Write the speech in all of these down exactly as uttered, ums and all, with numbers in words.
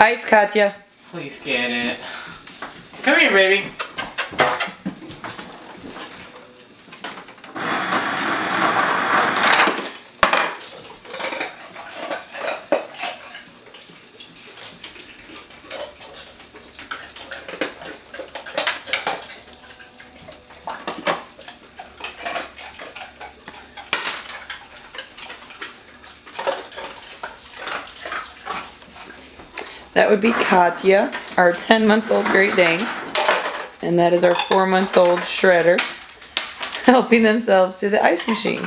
Ice, Katya. Please get it. Come here, baby. That would be Katya, our ten-month-old Great Dane. And that is our four-month-old Shredder, helping themselves to the ice machine.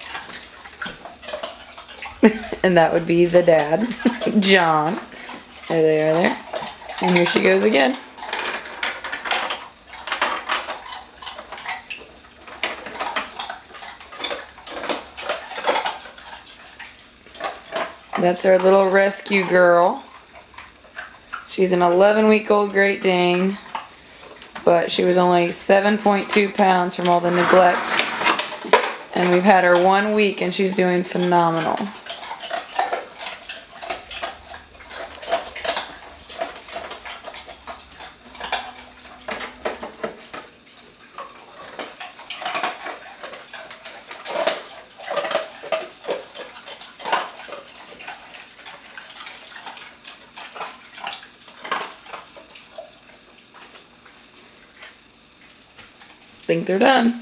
And that would be the dad, John. There they are there. And here she goes again. That's our little rescue girl. She's an eleven-week-old Great Dane, but she was only seven point two pounds from all the neglect. And we've had her one week and she's doing phenomenal. Think they're done.